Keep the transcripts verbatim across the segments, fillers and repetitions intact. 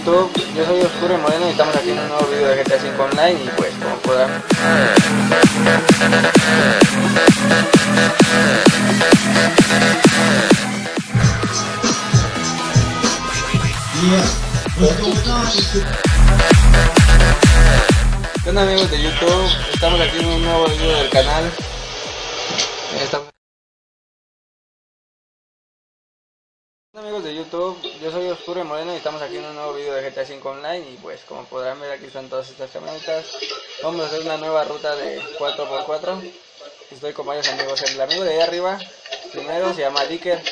YouTube, yo soy Oscuro y Moreno y estamos aquí en un nuevo video de G T A cinco Online y pues como podrán... ¿Qué onda amigos de YouTube? Estamos aquí en un nuevo video del canal. Estamos... Amigos de YouTube, yo soy Oscuro y Moreno y estamos aquí en un nuevo video de G T A cinco Online y pues como podrán ver aquí están todas estas camionetas. Vamos a hacer una nueva ruta de cuatro por cuatro. Estoy con varios amigos. El amigo de ahí arriba primero se llama Dicker.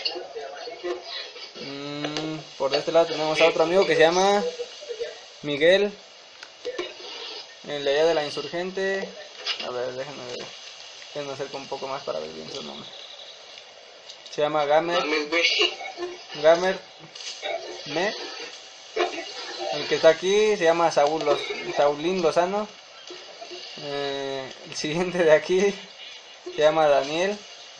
mm, Por este lado tenemos a otro amigo que se llama Miguel. El de allá de la Insurgente, a ver, déjenme ver, déjenme acercar un poco más para ver bien su nombre. Se llama Gamer. Gamer Me. El que está aquí se llama Saúl Los, Saulín Lozano. Eh, el siguiente de aquí se llama Daniel.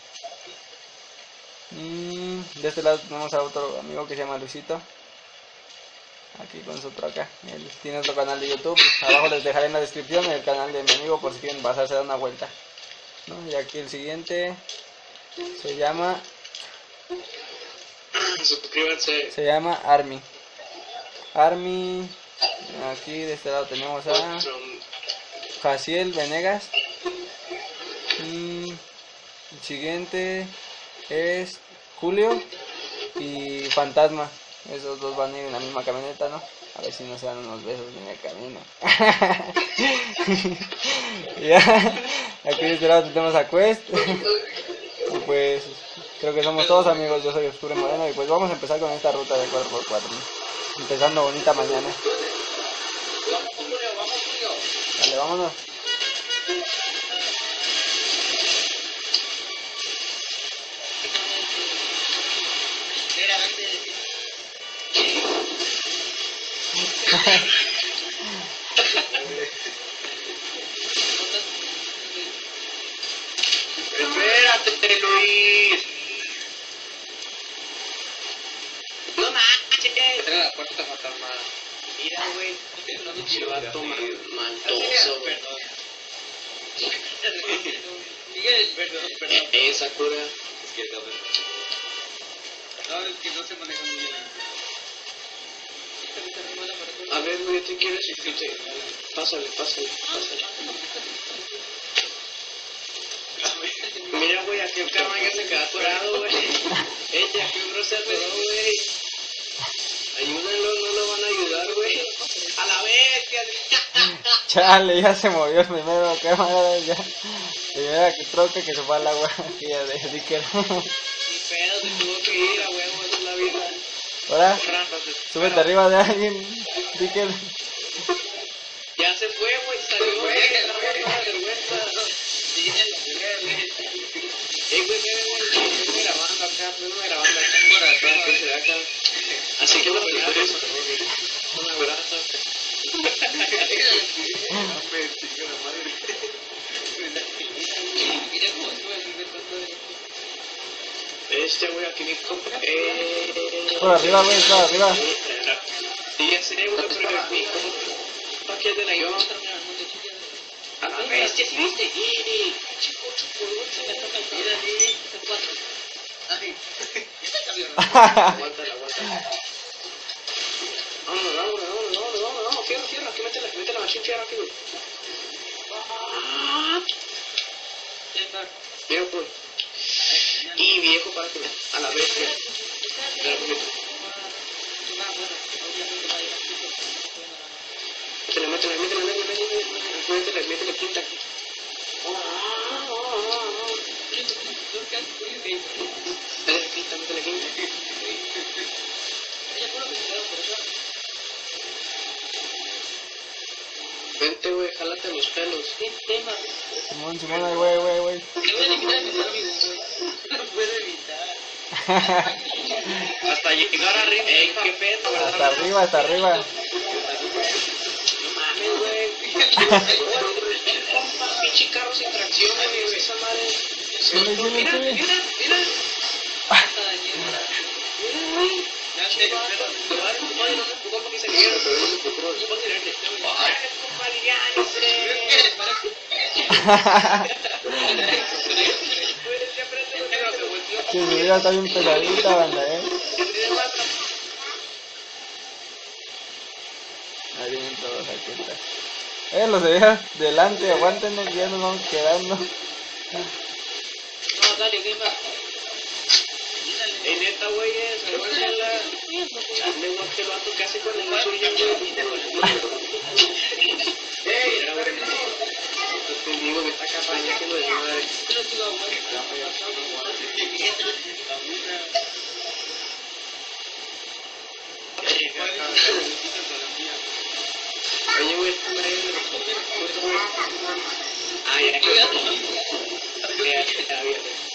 Y de este lado tenemos a otro amigo que se llama Luisito. Aquí con su troca. Él tiene otro canal de YouTube. Abajo les dejaré en la descripción el canal de mi amigo por si quieren pasarse a dar una vuelta, ¿no? Y aquí el siguiente se llama Suscríbanse. Se llama Army. Army. Aquí de este lado tenemos a Jaciel Venegas. Y el siguiente es Julio y Fantasma. Esos dos van a ir en la misma camioneta, ¿no? A ver si no se dan unos besos en el camino. Ya. Aquí de este lado tenemos a Quest. Y pues creo que somos todos amigos. Yo soy Oscuro y Moreno y pues vamos a empezar con esta ruta de cuatro por cuatro, ¿no? Empezando bonita mañana. Vale, vámonos. Espérate, Luis. No manches. Entra a la puerta fantasma. Mira, güey. Se va a tomar maltoso, güey. Miguel, perdón, perdón. Esa cura. Es que no, no, es que no se maneja muy bien. A ver, güey, ¿te quieres ir? Pásale, pásale, pásale. Mira, güey, aquí el carro ya se quedó atorado, güey. Ella, aquí bro se atoró, güey. Ayúdenlo, no lo van a ayudar, güey. A la vez, Chale, ya se movió el primero, qué madre, ya. Primera que troca que se fue al agua, aquí ya de Dicker. Ni pedo, se tuvo que ir, a huevo, esa es la vida. Ahora, súbete arriba de alguien, Dicker. Ya se fue, güey, salió, güey, está muy vergüenza. Eh, güey, estoy grabando acá, estoy grabando acá por atrás, que se da acá. Así que lo primero es un abrazo. Este güey aquí mi compa. Eh. Por arriba, güey, por arriba. Sí, ya sé, güey, pero mi compa aquí es de la guión. A la bestia, ¿sí viste? Chico, ocho por ocho, me toca el vida de cuatro. Ay, aguántala, aguántala. Vámonos, vámonos, vámonos, vámonos, vámonos, vámonos, fierro, fierro, aquí mete la, mete la machine fierro aquí, güey. Mira, pues. Y viejo, para que a la bestia. Mira, pues. Métele, métele, métele, métele, métele, métele, métele quinta. Métele quinta, métele quinta. Vente, güey, jálate los pelos. Simón, Simón, ay, güey, güey, güey. Te voy a limitar a mis amigos, güey. No lo puedo evitar. Hasta llegar arriba. Ey, qué pedo, ¿verdad? Hasta arriba, hasta arriba. No mames, güey. Pinche carro sin tracción, güey. Esa madre. Mira, mira, mira. Mira, güey. Ya chingada. Te voy a dar un empujón y no me empujó porque se quiere. Ponte verde. ¡Ay, compa, Que su vida está bien pesadita, banda, eh. Ahí vienen todos, aquí está. Eh, los de delante, aguántenme que ya nos vamos quedando. No, dale, ¿qué más? En neta, güey, es, aguántenla. Chale, güey, que el vato que hace con el suyo, güey. Ey, era güey. Te digo que esta campaña que lo de madre. Oye, güey, ah, ya, ya, ya,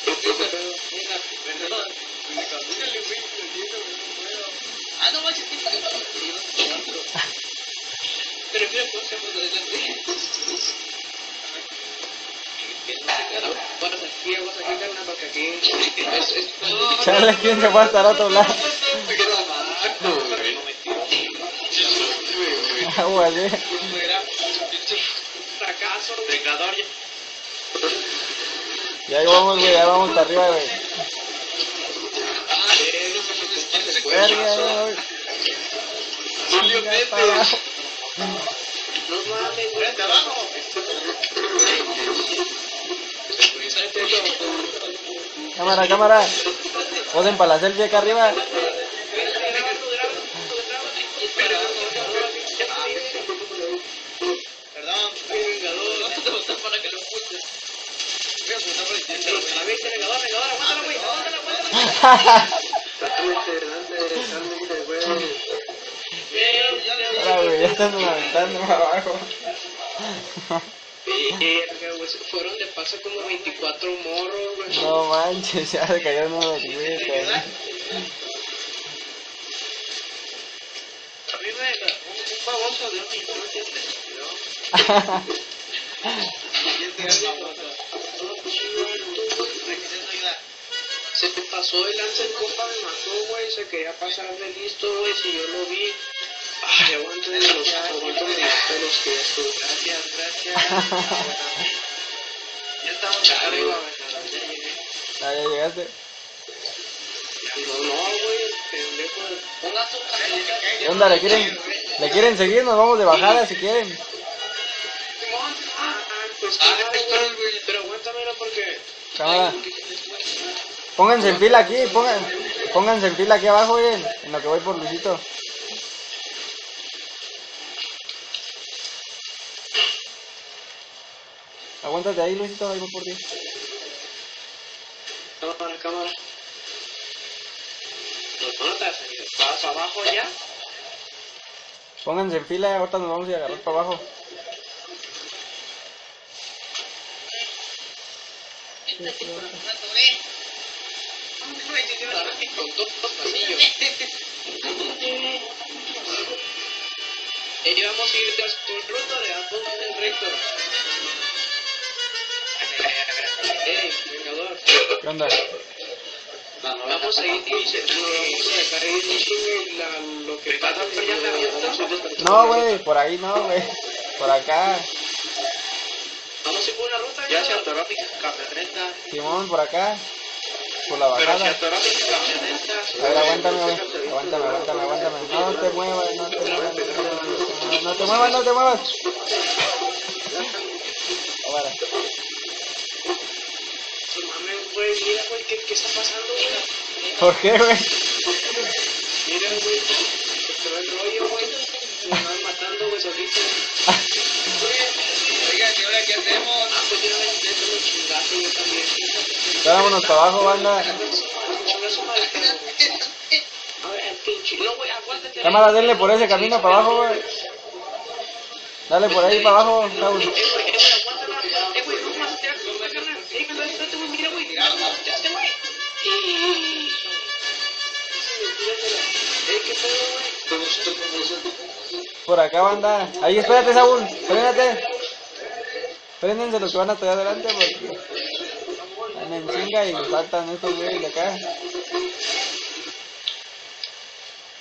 ah, no manches, que pero mira, ¿cómo se llama? Vamos aquí, vamos aquí, carnal, porque aquí es... Chale, ¿quién se fue hasta el otro lado? Agua, ¿sí? Fracaso, pecador. Ya vamos, güey, ya vamos para arriba, güey. Verga, güey. Julio Pepe. No mames, güey, de abajo. Cámara, cámara. Posen para la selfie acá arriba. Perdón, vengador. No te botas para que lo escuches. Voy a botar para el intento. La viste, vengador, vengador, aguántala, güey, aguántala, aguántala. Ahora, güey, ya están aventando abajo. Fueron de paso como veinticuatro morros, güey. No manches, ya se cayeron unos güey. A mí me da un baboso de un minuto, se me pasó de lanza el compa, me mató, güey, se quería pasar de listo, güey, si yo lo vi. Ay, aguanten de los, aguanten de los que estuvo. Gracias, gracias. Ya estamos arriba, güey. Ah, ya llegaste. No, no, güey, pendejo. Ponga su ¿Qué onda? ¿Le quieren, ¿Le quieren seguir? Nos vamos de bajada si quieren. Ah, pues claro, güey, pero aguántamelo porque... Cámara. Pónganse en fila aquí, pongan, pónganse en fila aquí abajo, güey, en lo que voy por Luisito. Aguántate ahí, Luisito, ahí voy por ti. Cámara, cámara. No, no te has salido. ¿Vas abajo ya? Pónganse en fila, ahorita nos vamos a ir a agarrar para abajo. Con todos los pasillos. Y vamos a ir tras por ruta de ambos en recto. Ey, vengador. ¿Qué onda? Vamos a ir, vamos a dejar ir la, lo que pasa, pero ya me abierto. No, güey, por ahí no, güey. Por acá. Vamos a ir por una ruta. Ya se atoró mi camioneta. Simón, por acá. Por la Pero se bajada. atoró mi camioneta. A ver, aguántame, güey. Aguántame, aguántame, aguántame. No te muevas, no te muevas. No te muevas, no te muevas. Ahora. Mames, güey, mira, güey, ¿qué, ¿qué está pasando, güey? ¿Por qué, güey? Mira, güey, se va el rollo, güey. Me van matando, güey, solito. Oiga, ¿y ahora qué hacemos? Ah, pues yo no me intento los chingazos, yo también. Ya vámonos para abajo, banda. Chingazo madre. A ver, el pinche. No, güey, aguántate. Cámara, denle por ese camino para abajo, güey. Dale por ahí para abajo, Raúl. Eh, güey, eh, güey, aguántala. Eh, güey, no más, te hagas, carnal. Eh, carnal, espérate, güey, mira, güey. Este, güey. Eh, ¿qué pedo, güey? Por acá, banda. Ahí, espérate, Saúl. Frénate. Frénense los que van hasta allá adelante porque van en chinga y faltan estos güeyes de acá.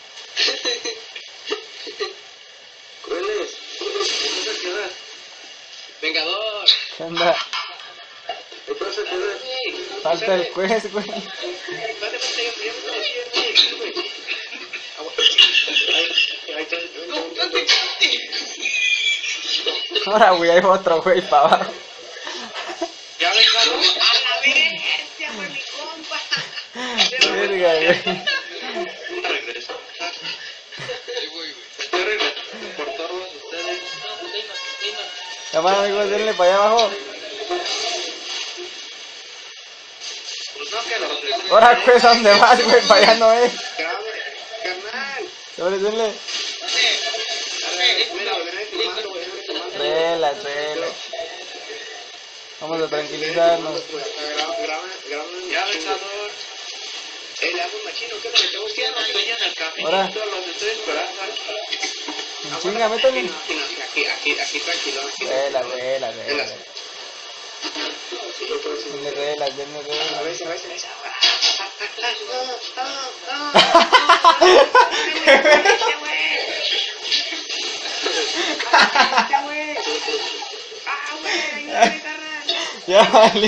¿Qué onda? Entonces, güey. Falta el juez, güey. Dale, vete, ya, ya me decía, güey. Agua. Ahí, ahí está. No, date. Ahora, güey, hay otro güey para abajo. Ya ven, a la bestia, güey, mi compa. Verga, güey. Regreso. Estoy regresando por todos ustedes. Cámara, amigos, denle para allá abajo. Pues no, que los... Ahora, juez, ¿a dónde vas, güey? Para allá no es. Carnal. Sobre, denle. Mira, ven ahí filmando, güey, ven ahí filmando. Relax, relax. Vamos a tranquilizarnos. Graban, graban. Ya, pensador. Eh, le hago un machino, ¿qué es lo que tengo que hacer? Estoy en el café. Ahora. Los estoy esperando aquí. En chinga, métale. Aquí, aquí, aquí, aquí, tranquilo. Aquí. Relax, relax, relax. Denle relax, denle A relax. veces, a veces, a veces. Ya valió.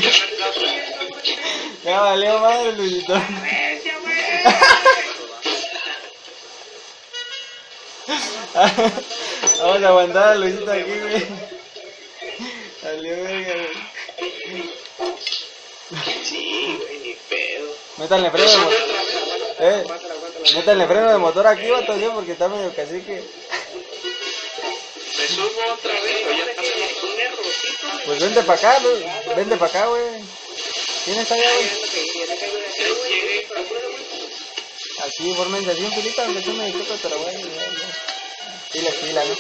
Ya valió madre, Luisito. Vamos a aguantar a Luisito aquí, güey. Valió verga, güey. Sí, güey, ni pedo. Métanle freno de motor. Eh, métanle freno de motor aquí, vato, ¿sí? Porque está medio cacique. Me subo otra vez, pero ya está un errorcito. Pues vente para acá, Lu- vente para acá, güey. ¿Quién está allá, güey? Aquí, fórmense así en filita, donde tú me toca, pero güey, ya, ya. Pila, pila, ¿no?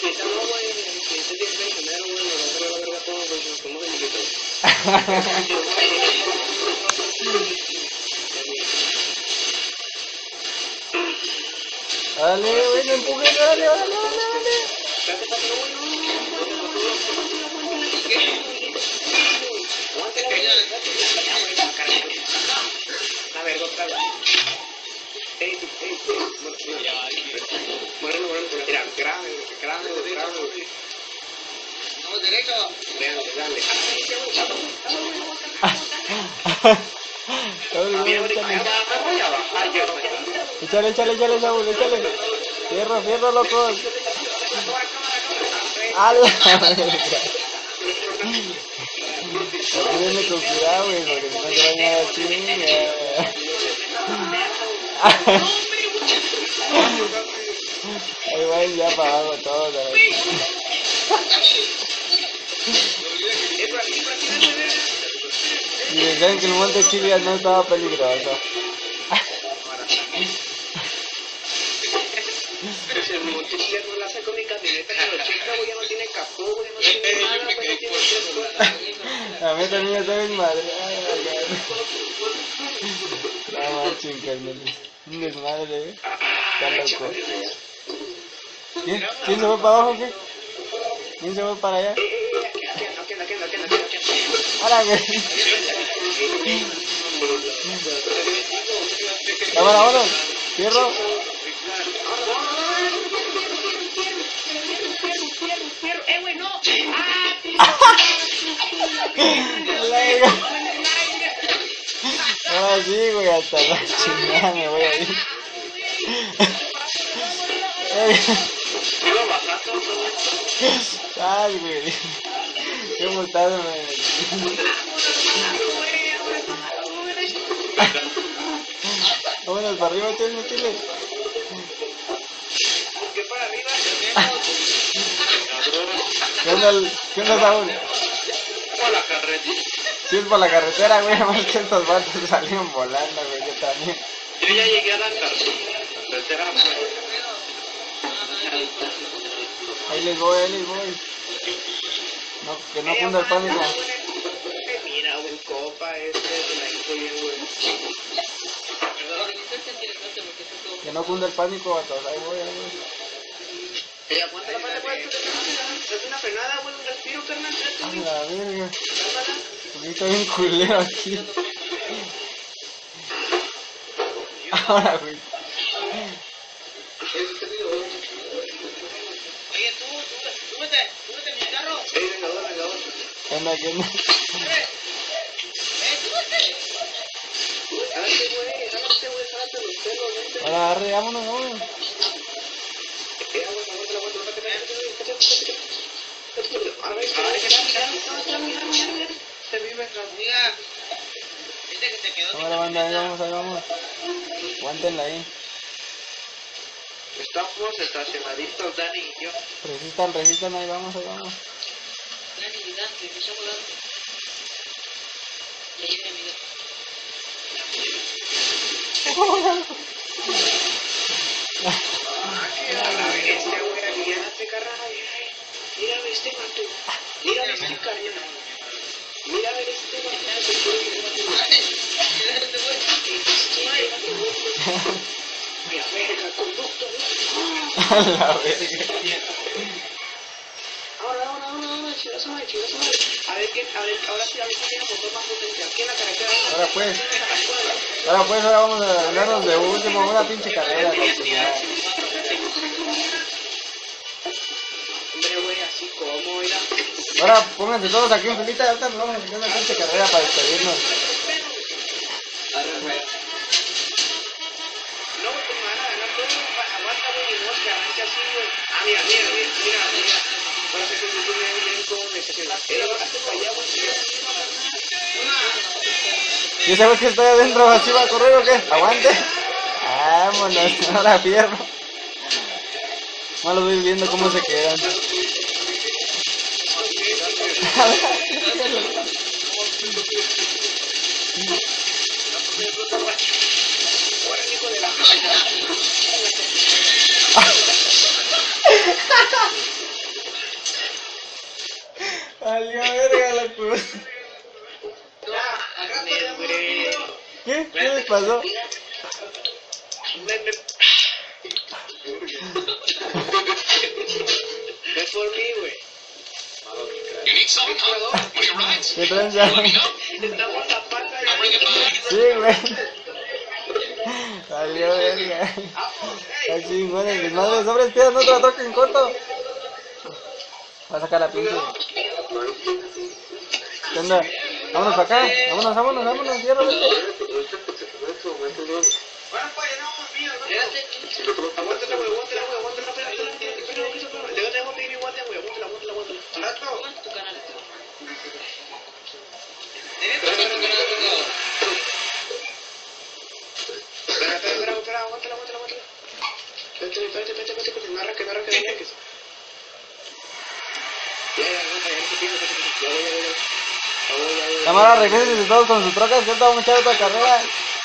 Dale, güey, no empujes, dale, dale, dale, dale. A ver, otra vez. Ey, ey, ey. Muérelo, muérelo. Mira, grave, grave, grave. Vamos derecho. Vean, dale. Saúl, güey, Mira, échale. allá abajo, allá abajo. Ay, yo no me Échale, échale, échale, Saúl, échale. Fierro, fierro, locos. ¡A la verga! Ayúdenme con cuidado, güey, porque si no te van a dar chinga. Ahí van ya para abajo todos. Y decían que el monte Chilias no estaba peligroso. Pues el monte Chile no la saco mi camioneta que lo chica, güey, ya no tiene capó, güey, no tiene nada, güey, no tiene tres cosas. A mí también está bien madre. No manchen, carnales. Un desmadre, eh. Está loco. ¿Quién? ¿Quién se fue para abajo, qué? ¿Quién se fue para allá? ¡Hala, güey! Cámara, vámonos. Fierro. Eh, güey, no. Ahora sí, güey, hasta la chingada me voy a ir. Ay, güey. Qué montado me metí. Vámonos para arriba, chile, chile. ¿Qué para arriba? ¿Qué onda, qué onda, Saúl? Por la carretera. Si es por la carretera, güey, más que estos vatos salieron volando, güey, yo también. Yo ya llegué a la carretera. Ahí les voy, ahí les voy. No, que no cunda el pánico. Mira, güey, copa, este se la hizo bien, güey. Que no cunda el pánico, vatos, ahí voy, ahí voy. Ey, aguanta la parte, güey. Es una frenada, güey, un respiro, carnal. A la verga. Porque está bien culero aquí. Ahora, güey. Oye, tú, tú, súbete, súbete en mi carro. Ey, vengador, vengador. ¿Qué onda? ¿Qué onda? Hágate, güey, hágate, güey, hágate los pelos, vente. Ahora, arre, vámonos, vámonos. Eh, aguanta, aguanta, aguanta, aguanta, a ver, mira, mira, mira, mira. Te vive, amiga. Viste que te quedó. Ahora, banda, ahí vamos, ahí vamos. Aguántenla ahí. Estamos estacionaditos, Dani y yo. Resistan, resistan, ahí vamos, ahí vamos. Dani y Dante, me llamo Dante. Ya llegué, amigo. Ah, que a la bestia, güey, aliviánate, carnal. Mira, ve este vato. Mira, ve este carnal. Mira, ve este vato. Mira, verga, conducto, A la verga. Ahora, ahora, ahora, ahora, chingazo madre, chingazo madre. A ver, ¿quién, a ver, ahora sí, a ver quién tiene motor más potente. Aquí en la carretera. Ahora pues. Ahora pues, ahora vamos a ganarnos de último una pinche carrera. La chingada. Hombre, güey, así como, mira. Ahora pónganse todos aquí en filita y ahorita nos vamos a meter una pinche carrera para despedirnos. Arre, güey. No, pues me van a ganar todo. Aguanta, güey, y no, que arranque así, güey. Ah, mira, mira, mira, mira, mira. Ahora sí, sí, sí, mira, mira cómo me estaciona. Eh, hazte para allá, güey. ¿Y ese güey que está adentro así va a correr o qué? Aguante. Vámonos, ahora fierro. Malo voy viendo cómo se quedan. Valió verga la cruz. ¿Qué? ¿Qué les pasó? Me, me... Ve por mí, güey. You need something, huh? Will you ride? ¿Qué tranza? Let me know. Estamos a pata. I'll bring it by. Sí, güey. Valió verga. Está chingón el desmadre. Sobres, piedras, no te la toquen en corto. Va a sacar la pinche. ¿Qué onda? Vámonos para acá. Vámonos, vámonos, vámonos. Cierra, vete. Bueno, pues, no, mío, no. Aguántala, güey, aguántala, güey, aguántala, espera, espera, espera, espera, espera, espera. Le dejo pedir igual, güey, aguántala, aguántala, aguántala. ¿Rato? Tu canal. Espera, espera, espera, espera, aguántala, aguántala, aguántala. Espérate, espérate, espérate, espérate, no arranque, no arranque, no arranques. Ya, ya, aguanta, ya, no te pido, ya voy, ya voy, ya voy. Ya voy, ya voy. Cámara, regresen todos con sus trocas. Que ahorita vamos a echar otra carrera.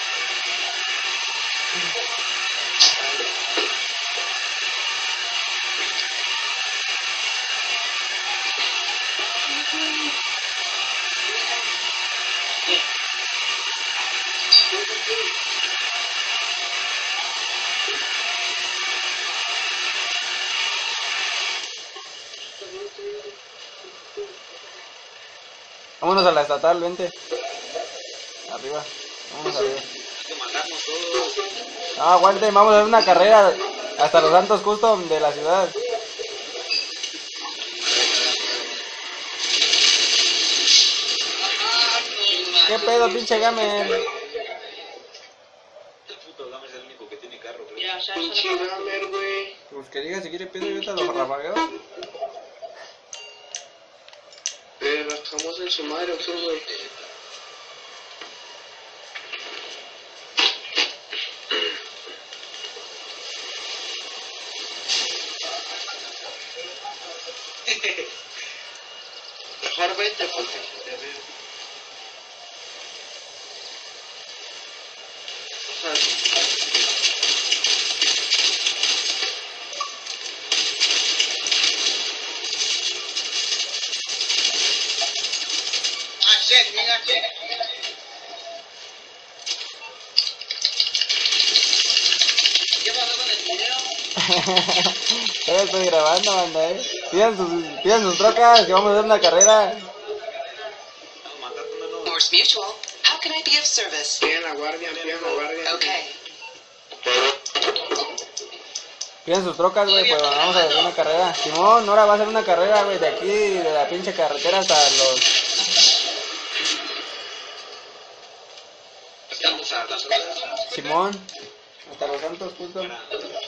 Vámonos a la estatal, vente. Arriba. Vamos arriba. Hay que matarnos todos. Ah, aguante, vamos a hacer una carrera hasta los Santos Custom de la ciudad. ¿Qué pedo, pinche gamer? El puto Gama es el único que tiene carro, creo. Ya, ya, Pinche ya. gamer, güey. Pues que diga si quiere pedo, yo te lo rafagueo. Le bajamos en su madre, o sea, güey. Mejor vete porque si te veo. O sea, ah, shit, mira, shit. ¿Qué pasó con el video? Todavía estoy grabando, banda, eh. Pidan sus, pidan sus trocas, que vamos a hacer una carrera. Vamos a matarte una no. Norse Mutual. How can I be of service? Pidan la guardia, pidan la guardia. Okay. Pidan sus trocas, güey, pues vamos a hacer una carrera. Simón, ahora va a ser una carrera, güey, de aquí, de la pinche carretera hasta los Simón, hasta Los Santos, justo. Oiga,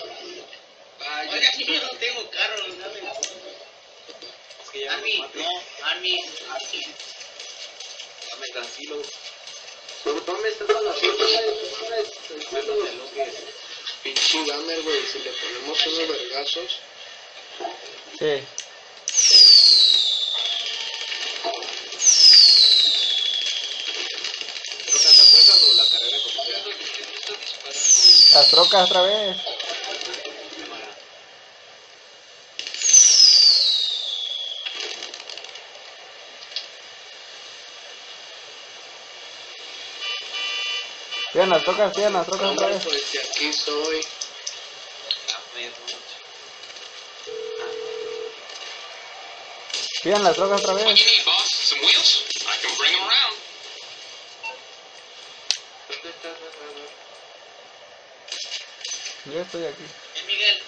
si yo no tengo carro, no mames. Es que ya Army, no, Army, Army. Dame tranquilo. ¿Por dónde está toda la fiesta, güey? Pinche gamer, güey, si le ponemos unos vergazos. Sí. ¿Trocas te acuerdas o la carrera como sea? Las trocas otra vez. Pidan las trocas, pidan las trocas otra vez. Pues de aquí soy. Pidan las trocas otra What vez. you need, boss? Some wheels? I can bring them around. ¿Dónde estás, Salvador? Yo estoy aquí. Eh, Miguel.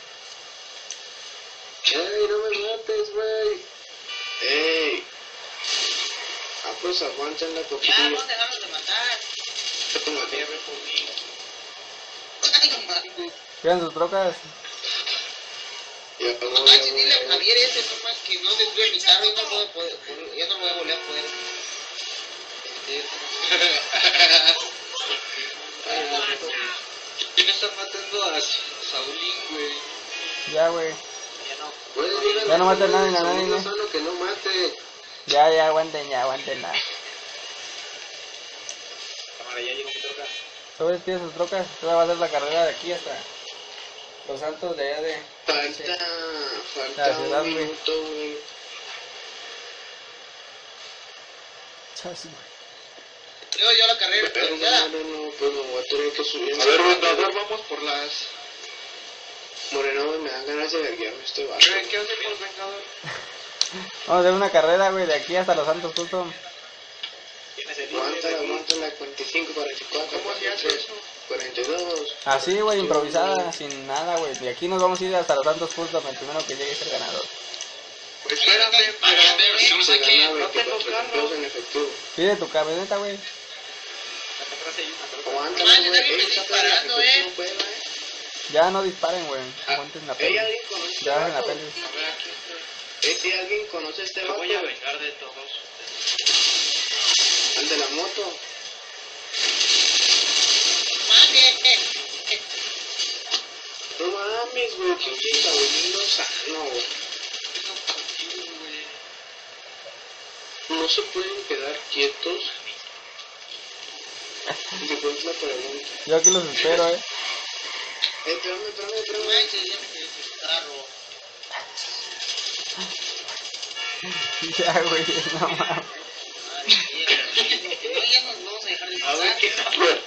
Ey, no me mates, güey. Ey. Ah, pues aguanten la Ya, coquilla. no dejaron de matar. Como que- Fiebre por mí. Ay, no mames. Pidan sus trocas. Ya, No voy, manches, ya, dile a voy, Javier ese, no más que no destruye mi carro y no puedo poder, poder- ya no lo voy a volver a poder. ¿Quién está matando a Saulín, güey? Ya, güey. Ya no. Güey, dígale Ya no mate a que nadie, a Saulín nadie. Lozano que no mate. Ya, ya, aguanten, ya, aguanten. Ya. Cámara, ya llegó mi troca. Sobre pide sus trocas. Esta va a ser la carrera de aquí hasta Los Santos de allá de... Falta, falta La ciudad, un güey. minuto, güey. Chas, güey. Luego yo la carrera, Pero pero ya. no, no, no, pues me voy a tener que subir. A ver, Vengador, vamos por las... Moreno, güey, me dan ganas de verguiarme este vato. ¿Qué hacemos, Vengador? Vamos a hacer una carrera, güey, de aquí hasta Los Santos, justo. ¿Tienes el Aguántala, aguántala, cuarenta y cinco, cuarenta y cuatro, ¿Cómo se hace eso? cuarenta y dos. Así, güey, improvisada, sin nada, güey. De aquí nos vamos a ir hasta Los Santos justo. El primero que llegue es el ganador. Espérame, Get there as soon as Se I gana can. veinticuatro mil pesos en efectivo. Pide tu camioneta, güey. atrás hay una troca. Aguántala, Manches, güey. alguien me Ey, está sácala, disparando, que eh. no pueda, eh. Ya no disparen, güey. Ah, Aguanten la ¿Ey, peli. alguien conoce este Ya en la vato? peli. A ver, aquí estoy. ¿Ey, si alguien conoce este Me vato? voy a vengar de todos. Al de la moto. No mames, güey, pinche Saulín Lozano, güey. No se pueden quedar quietos. Y después la pregunta. Yo aquí los espero, eh. Eh, espérame, espérame, espérame. Manches, ya me quedé sin carro. Ya, güey, no mames. Ay, no, ya nos vamos a dejar de A ver, ¿qué pasar.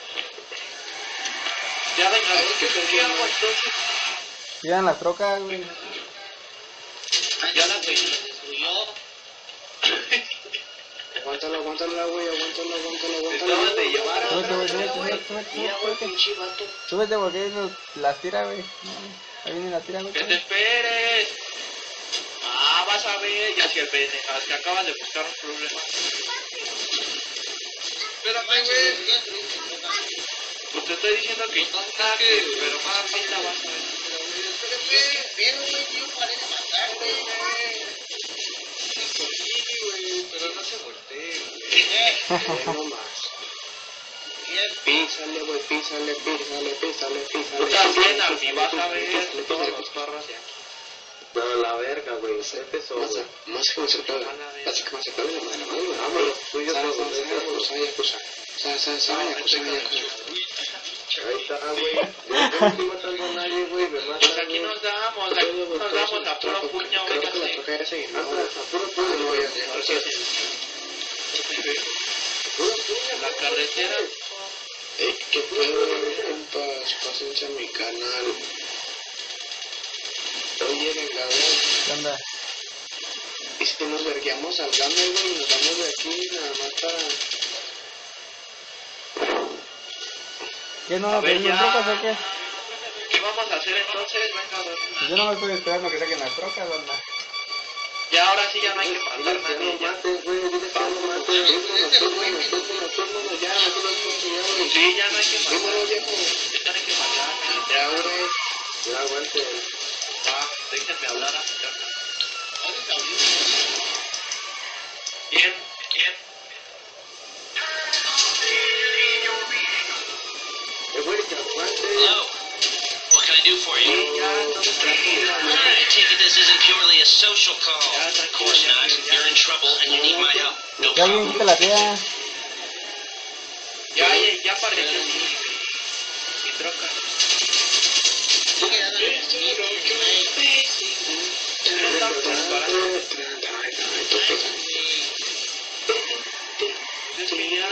Ya, Vengador, ¿qué ¿qué hago entonces? Pidan las trocas, güey. Ya la que nos destruyó. Aguántala, aguántala, güey, aguántala, aguántala, aguántala. Acabas de llevar a Súbete, güey, súbete, otra, güey. súbete, súbete, Mira, güey, súbete. pinche vato. Súbete porque nos las tira, güey. Ahí viene la tira, güey. ¡Que te esperes! Ah, vas a ver, ya si el pendejas que acabas de buscar un problema. Espérame, güey. Pues te estoy diciendo que no saques, pero más pinta vas a ver. Pero, güey, tío, parece matar, güey. Sí, güey, pero no se voltee, güey. Eh, no más. Písale, güey, písale, písale, písale, písale. Tú también, Armi, Písale, vas a písale, ver písale, todos písale, los carros de aquí. Pero la verga, güey, se empezó. Más, más que me se acabe. Más que me se acabe la madre, madre. Vámonos, tú y yo Sale, vamos a sale, hacer cosa, ya cosa. Sabe, sabe, sabe, ya cosa, ya cosa. Ahí está, güey. Yo no estoy matando a nadie, güey, me matan. Pues aquí nos damos, aquí nos damos a puro puño, Creo que la véngase. troca ya se llenó. A puro puño, no, ya, ya. Puro puño. La carretera. Ey, qué pedo, compas, pásense a mi canal. Oye, Vengador, ¿Qué onda? ¿y si nos vergueamos al gamer, güey, y nos vamos de aquí nada más para... ¿Qué no? A ver, ¿Piden las ya. trocas o qué? ¿Qué vamos a hacer entonces? Venga, Pues yo no me estoy esperando que saquen las trocas, banda. Ya ahora sí ya no hay que matar Dile que nadie. no Ya. mates, güey, dile que no mates. Vámonos, vámonos, vámonos, vámonos, ya, no te lo ya, güey. Sí, ya no hay que matar. Vámonos, viejo. Ya no hay que matar. Ya, güey. Ya, aguante. Ah, déjenme hablar a mi casa. Bien, bien. Eh, güey, que aguante. Hello. What can I do for Sí, you? ya, no me tranquila, güey. I take it this isn't purely a social call. Ya, Of tranquila, course ya, not. ya. You're in trouble and you need my help. No Ya alguien problem. quita la tía. Ya, ya, ya apareció mi, mi troca. No estamos disparando. Es que ya...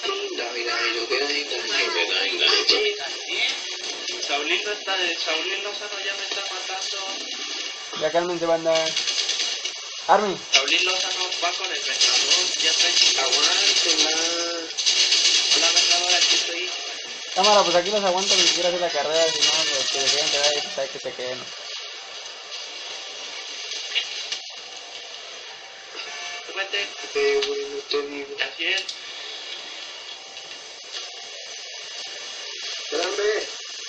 Saulín no está de... Saulín Lozano ya me está matando. Ya cálmense, banda. Army. Saulín Lozano va con el Vengador. Ya está hecho. Aguántela. Hola, Vengador, aquí estoy. Cámara, pues aquí los aguanto ni siquiera hacer la carrera, si no, los que se queden quedar ahí, pues hay que se queden. Vete. Eh, güey, no te digo. Así es. Espérame.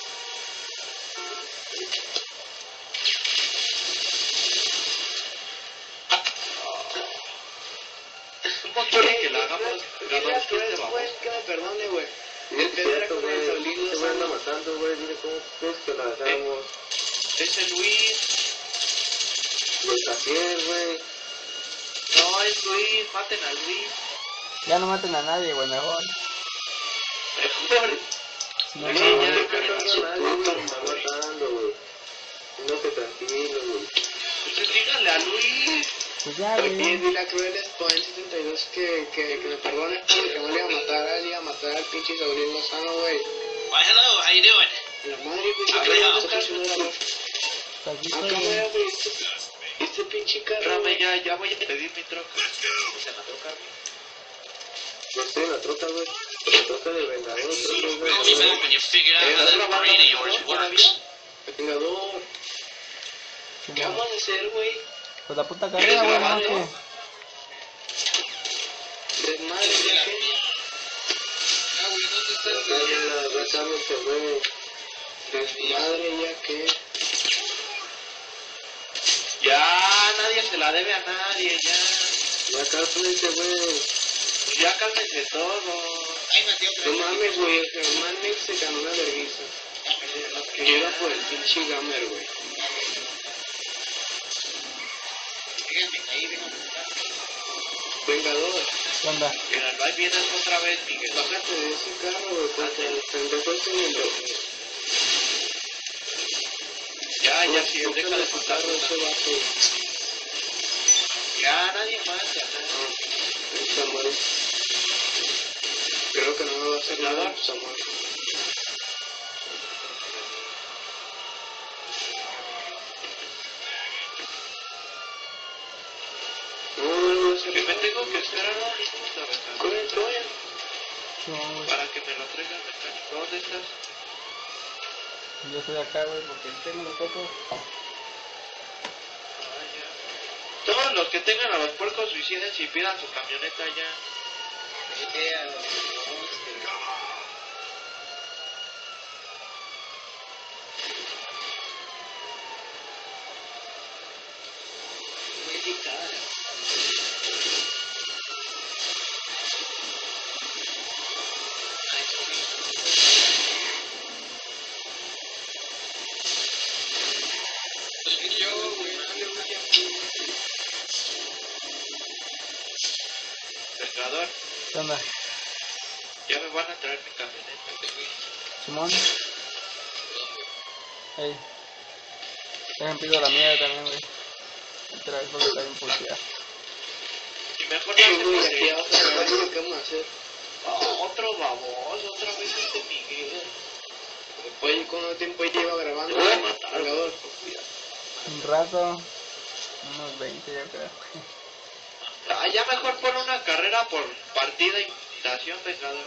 ¿Cómo quiere que la hagamos? Dile a Vengador, tu ¿quién te ex, vamos? güey, que me perdone, güey. Es cierto, con güey. el Saulín Este güey Lozano. anda matando, güey. Dile cómo crees que la hagamos. Ese Luis. Pues Javier, güey. No, es Luis. Maten a Luis. Ya no maten a nadie, güey, mejor. Mejor. Si no, Sí, no, ya. no. No está matando a nadie, güey. Está matando, güey. No se tranquilo, güey. Pues díganle a Luis. Pues ya, Oye, güey. dile a Cruel Spawn setenta y dos que, que, que me perdone, güey, que no le iba a matar a él, iba a matar al pinche Saulín Lozano, güey. Why, hello. How you doing? La madre, güey, Ah, que claro. no está haciendo la voz. Pues aquí Acá, estoy, güey, güey. güey, este, este pinche carro, Espérame, güey. ya, ya voy a pedir mi troca. Se la troca. Yo estoy en la troca, güey. La troca del Vengador, troca del Call me back Vengador. when you figured out how that brain of yours works. Vengador, Sí, ¿qué no. vamos a hacer, güey? Pues la puta carrera, güey, no que. Desmadre, ya que. Cálmala, ya cálmate, güey. Desmadre, ya que. Ya, nadie se la debe a nadie, ya. Ya cálmate, güey. Pues ya cálmense todos. No mames, güey, el Germán Mix se ganó una vergüenza. Que era por el pinche Gamer, güey. Vengador, ¿Qué onda? Mira, ahí vienes otra vez, Miguel. bájate de ese carro, güey, porque el pendejo este me lo... Ya, ya, sí, Bájale deja de su matar. carro, ese vato, güey. Ya, nadie más, ya. Está mal. Creo que no me va a hacer nada, está mal. No, no me va a hacer Que me nada. tengo que esperar un minuto, Vengador, Corre, corre. Sí, güey. para que me lo traigan mecánico. ¿Dónde estás? Yo estoy acá, güey, porque tengo los cocos. Ah, ya. Todos los que tengan a los puercos suicidas y pidan su camioneta ya. Vengador, ¿Qué onda? ya me van a traer mi camioneta. Simón. Ey. Dejen pido la mía también, güey. Otra vez porque está bien pulseada. Y mejor Sí, no güey, hacemos aquí de- vamos a ver lo que vamos a hacer. Oh, otro baboso, otra vez este Miguel. Oye, ¿cuánto tiempo lleva grabando? Te voy a matar, Vengador. Un rato. Unos veinte, yo creo. Ah, ya mejor pon una carrera por partida e invitación, Vengador.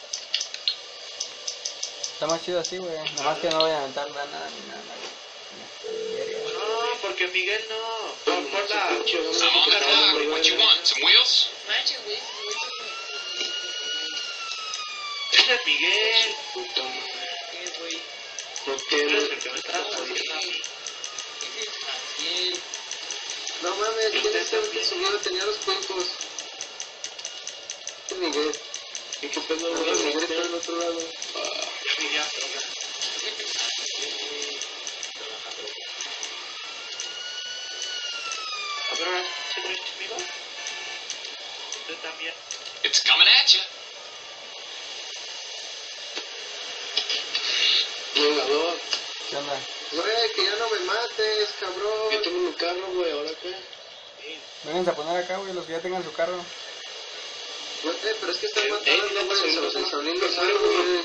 Está más chido así, güey. Nomás que no voy a aventar nada ni nada, güey. No, porque Miguel no. Por, importa. I'm on the clock. What you want? Some wheels? Manches, güey. Ese es Miguel. Puta madre. ¿Qué, güey? ¿Por qué, Ese es güey? el que me trajo. Ese es Jaciel. No mames, ¿quién es el que subió? Tenía los cuencos. Es Miguel. ¿Y qué pedo? No, Miguel está del otro lado. Ah, Ya, a ver, ahora, ¿se traes conmigo? Usted también. It's coming at you. Vengador. ¿Qué onda? Güey, que ya no me mates, cabrón. Yo tengo mi carro, güey, ¿ahora qué? Vénganse a poner acá, güey, los que ya tengan su carro. Güey, pero es que están Eh, matando, eh, güey, se los eh, Saulín los eh, salvo, güey.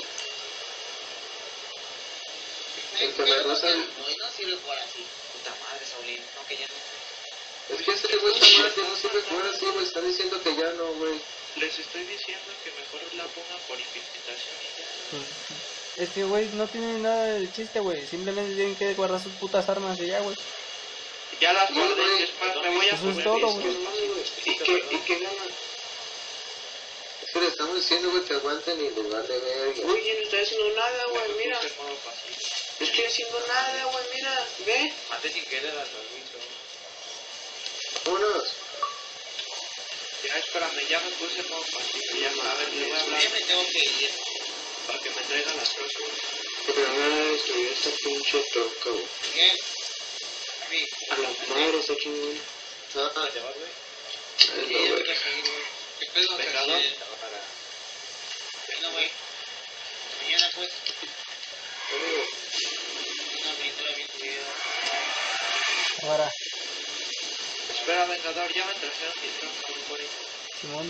Eh, El que me rozan. No, y no sirve jugar así. Puta madre, Saulín. No, que ya no. Es que este güey está mal, que no sirve jugar así, güey. Están diciendo que ya no, güey. Les estoy diciendo que mejor la pongan por invitación y ya. Pues, es que, güey, no tiene nada de chiste, güey. Simplemente tienen que guardar sus putas armas y ya, güey. Ya las No, guardé, güey. es más, me voy a Eso es poner todo, discos. güey. ¿Y qué, y qué gana? Es que le estamos diciendo, güey, que aguanten y les vale verga. Uy, yo no estoy haciendo nada, güey, mira. No estoy haciendo nada, güey, mira. Ve. Maté sin querer a Saulín. Vámonos. Ya, espérame, ya me puse como pasito. Ya, a ver, le voy a hablar Ya me tengo que ir. para que me traigan las próximas. Pero van a destruir esta pinche troca, güey. Bien. Javi, A la madre, está chingón. Ah, ¿te vas, güey? es Sí, lo, ya güey. me quiero seguir, güey. ¿Qué pedo, Pecado. Jaciel? Venga, güey. Mañana, pues. Una película bien chida. Ahora, Espera, Vengador, ya me trajeron mi tronco, por ahí. Simón.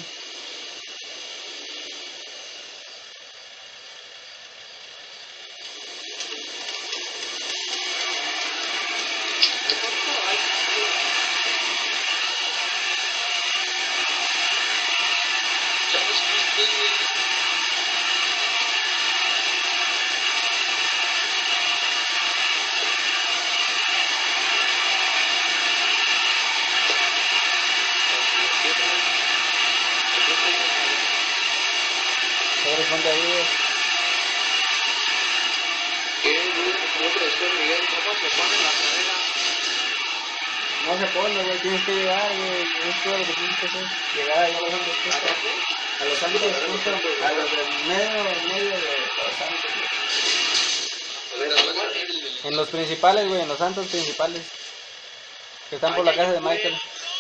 Estamos listos, güey. Ahora ponte ahí, güey. ¿Qué, güey? ¿Cómo te después, Miguel? ¿Cómo se pone la cadena? No se pone, güey, tienes que llegar, güey. Es todo lo que tienes que hacer. Llegar allá a los Santos, ¿A justo. dónde? A los Santos, justo. A los del medio, en medio de los Santos, güey. A ver, aguanta. En los principales, güey, en los Santos principales. Que están por la casa de Michael.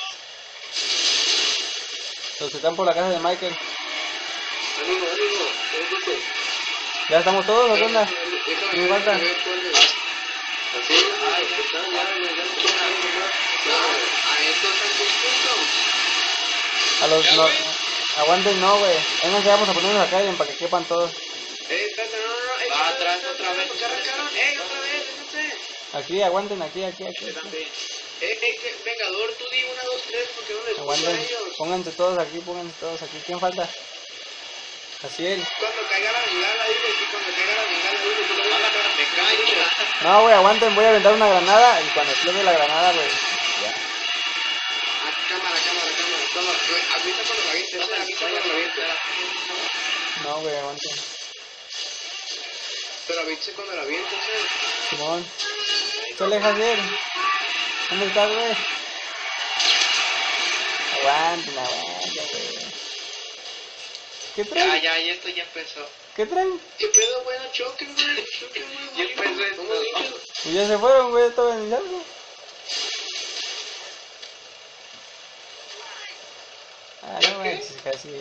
Los que están por la casa de Michael. Ánimo, ánimo. ¿Qué dices? ¿Ya estamos todos o qué onda? Déjame ¿Qué ver, falta? a ver cuál es. Así, ay, que están ya, güey, ya no quieren algo más. Ah, a estos Santos juntos. A los no. Aguanten, no, güey. Vénganse, vamos a ponernos acá para que quepan todos. Eh, espérate, no, no, no. Eh, Va atrás espérate, otra vez. ¿por qué arrancaron? Eh, otra vez, déjate. Aquí, aguanten, aquí, aquí, aquí. aquí. Eh, eh, que- Vengador, tú di una, dos, tres, porque no les escucho a Aguanten. ellos. Pónganse todos aquí, pónganse todos aquí. ¿Quién falta? Jaciel. Cuando caiga la bengala, dile, y cuando caiga la bengala, dile, tú lo vas a sacar, me cae. No, güey, aguanten, voy a aventar una granada y cuando explote la granada, güey. Ya. Ah, cámara, cámara, cámara. Toma, eh, avisa cuando la avientes, eh, avisa cuando la avientes. No, güey, aguanten. Pero avise cuando la avientes, eh. Simón. Chale, Jaciel. ¿Dónde estás, güey? Aguanten, aguanten, güey. ¿Qué Ya, traen? ya, ya esto ya empezó. ¿Qué traen? ¿Qué pedo, güey? No choquen, güey. Choquen, güey. Ya empezó esto. Pues ya se fueron, güey, todo en algo. Ah, no manches, Jaciel.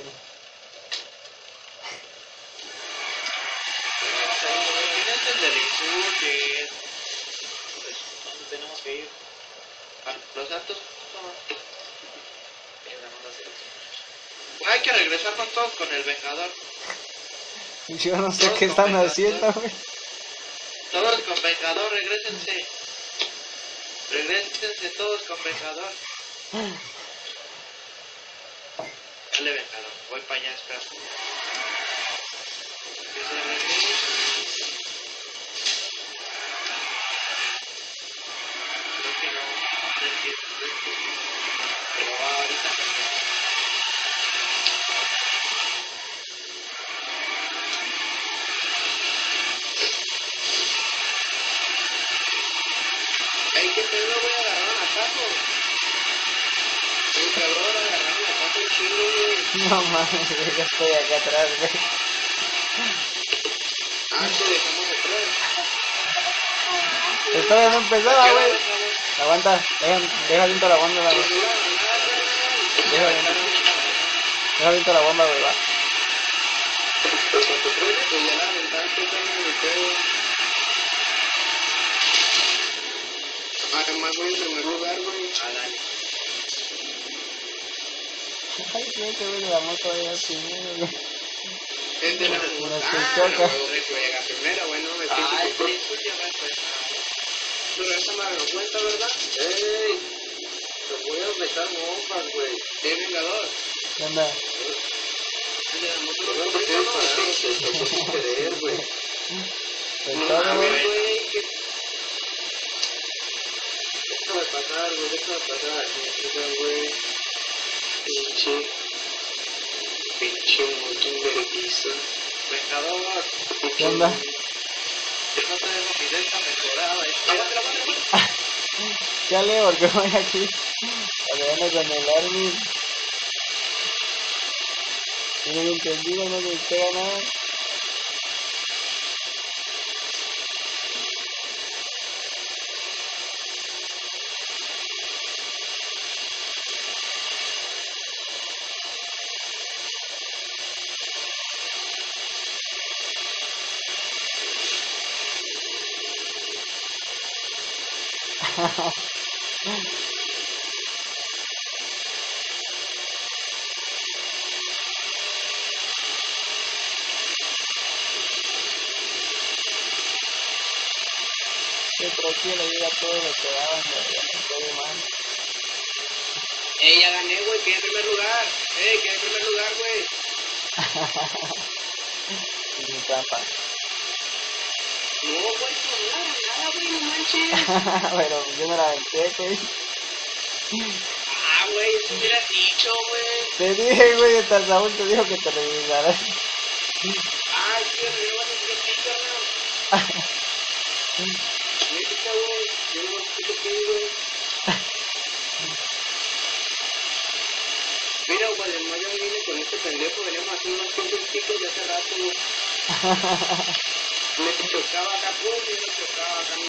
¿Quién es el del insurge? Pues, ¿dónde tenemos que ir? A los Santos. Hay que regresarnos todos con el Vengador. Yo no sé Todos qué con están Vengador. haciendo, güey. Todos con Vengador, regrésense. Regrésense todos con Vengador. Dale, Vengador. Voy para allá, espera. Que se regresen. Creo que no. Pero ahorita Ey, qué pedo, güey, agarraron a Caco. El cabrón, agarraron a Caco un chingo, güey. No mames, güey, ya estoy acá atrás, güey. Ah, te dejamos atrás. Todavía no empezaba, güey. Aguanta, deja, deja viento la bomba, güey. Deja viento, deja viento la bomba, güey, va. Pues ya la aventaste, también, mi pedo. Además voy en primer lugar, güey. Ah, dale. Ay, creo que güey, la moto ahí al primero, güey. Es de la Nos ah, choca. no, güey, llega primero, güey, no me Ah, pinche. el Príncipe ya va a empezar. Pero esa madre no cuenta, ¿verdad? ¡Ey! Te voy a meter bombas, güey. ¿Es Vengador? ¿Qué onda? El de la moto No no me cuenta, estoy ¿no? disparando, te tocó sin querer, güey. Pues No todo, mames, güey. güey, que Déjame pasar, güey, déjame pasar. Mira, güey. Pinche. Pinche montón de revista. Vengador. ¿Qué onda? No sabemos si de esta mejorada. Aguántala, aguántala. Chale, porque voy aquí. Peleando con el Armin. No me he entendido, no me espera nada. Que Trotsky le diga todo lo que daban, güey, no estoy mal. Ey, ya gané, güey, quedé en primer lugar. Ey, quedé en primer lugar, güey. Sin trampa. No, güey, no me la nada, güey, no manches. Pero yo me la aventé, güey. Ah, güey, eso hubieras dicho, güey. Te dije, güey, hasta Saúl te dijo que te lo digaras. Ah, sí, no vas a decir pizza, no. Mética, güey, yo no voy a decir qué, güey. Mira, güey, además ya vine con este pendejo, venimos haciendo unos pinches picos de hace rato, güey. Me chocaba acá, pum, y me chocaba acá.